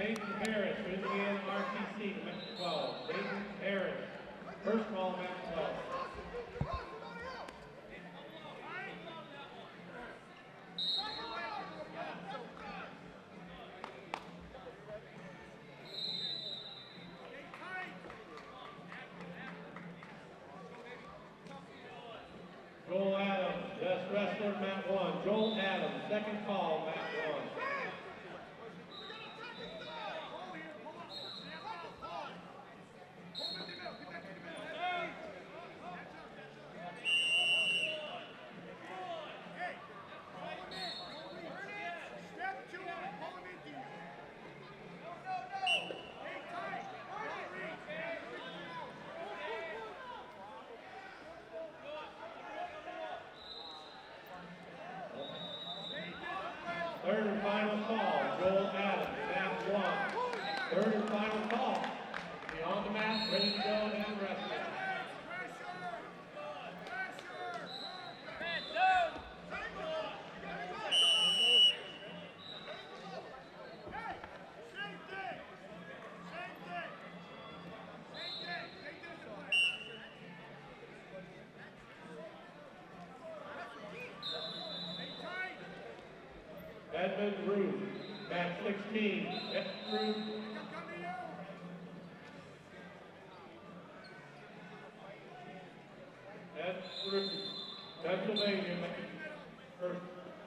Nathan Harris, Indiana RTC, match 12. Nathan Harris, first call, match 12. Joel Adams, best wrestler, mat 1. Joel Adams, second call, mat 1. Third and final call, Joel Adams, mat 1. Third and final call. Be on the mat, ready to go, and wrestling. Edmund Ruth, match 16. Edmund Ruth. Edmund Ruth, Pennsylvania, match first.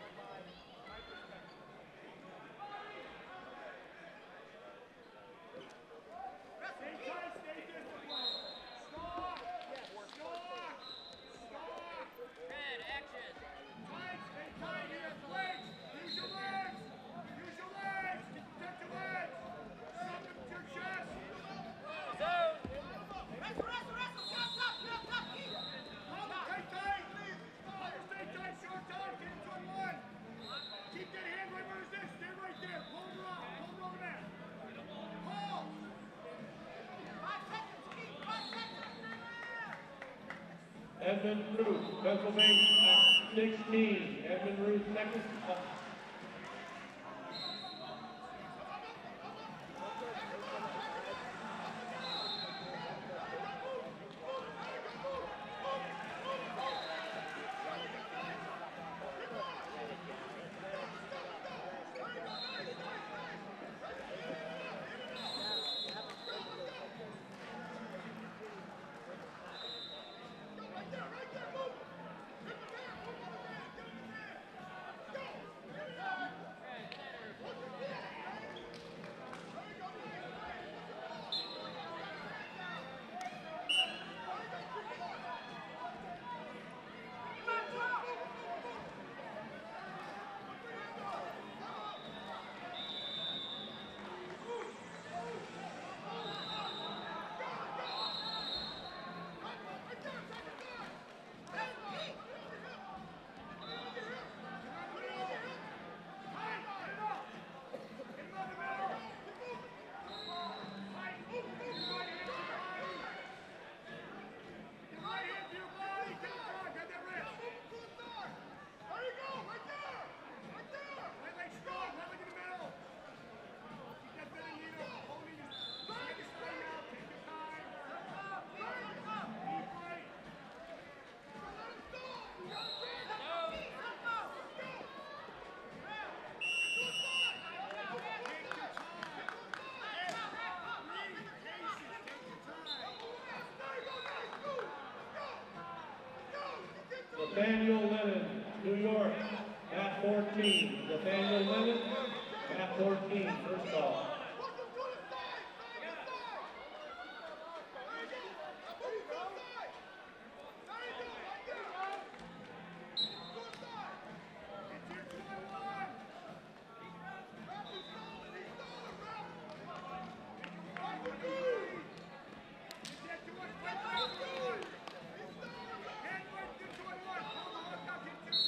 Edmund Ruth, Pennsylvania, 16. Edmund Ruth, second call. Nathaniel Lennon, New York, mat 14. Nathaniel Lennon, mat 14, first call.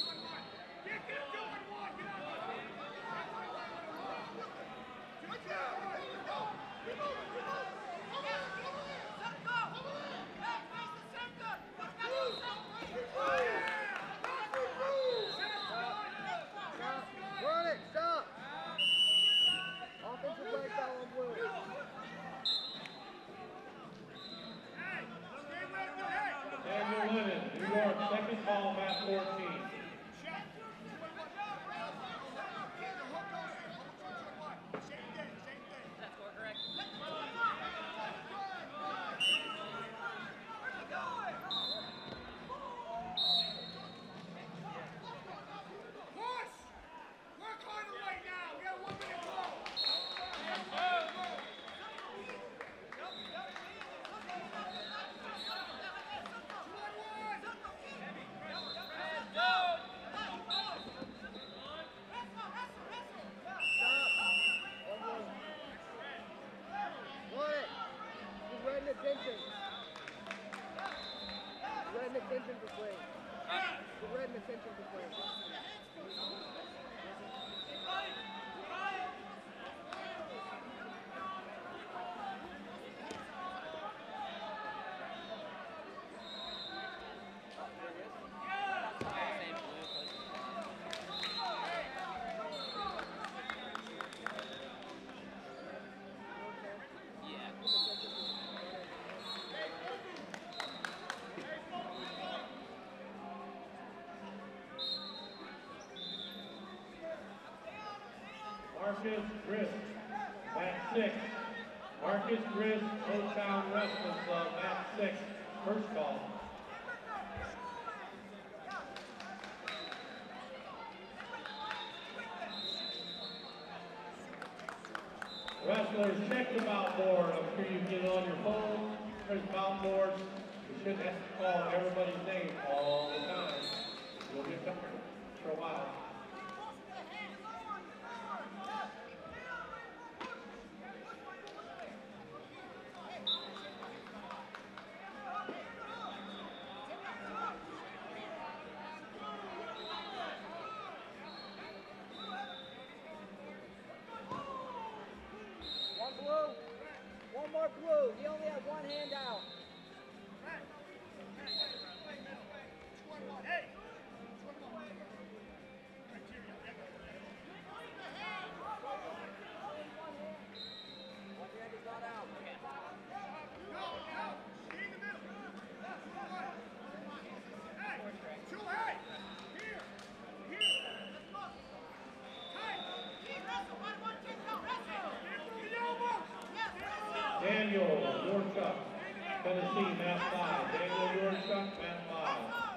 Let's go! attention for swing. The red and attention for swing. Marcus Grist, mat 6. Marcus Grist, Old Town Wrestling Club, mat 6. First call. Wrestlers, check the bout board. I'm sure you get it on your phone. There's bout boards. You shouldn't have to call everybody's name all the time. You'll get covered for a while. One more blue. He only has one hand out. One hand is not out. Daniel Yorchuk, Tennessee, mat 5. Daniel Yorchuk, mat 5.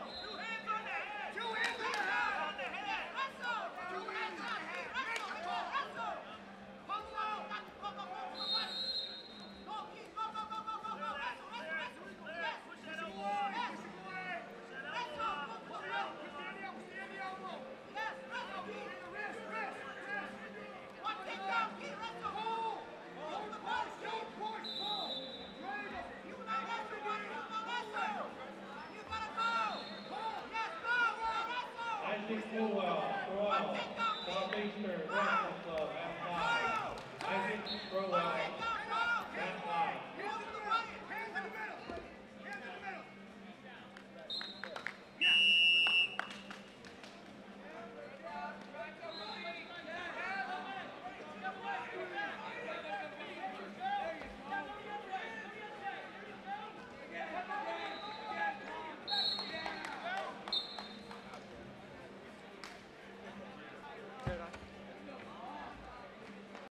Isaac Crowell, Southeastern Wrestling Club, mat 5. Isaac Crowell, mat 5.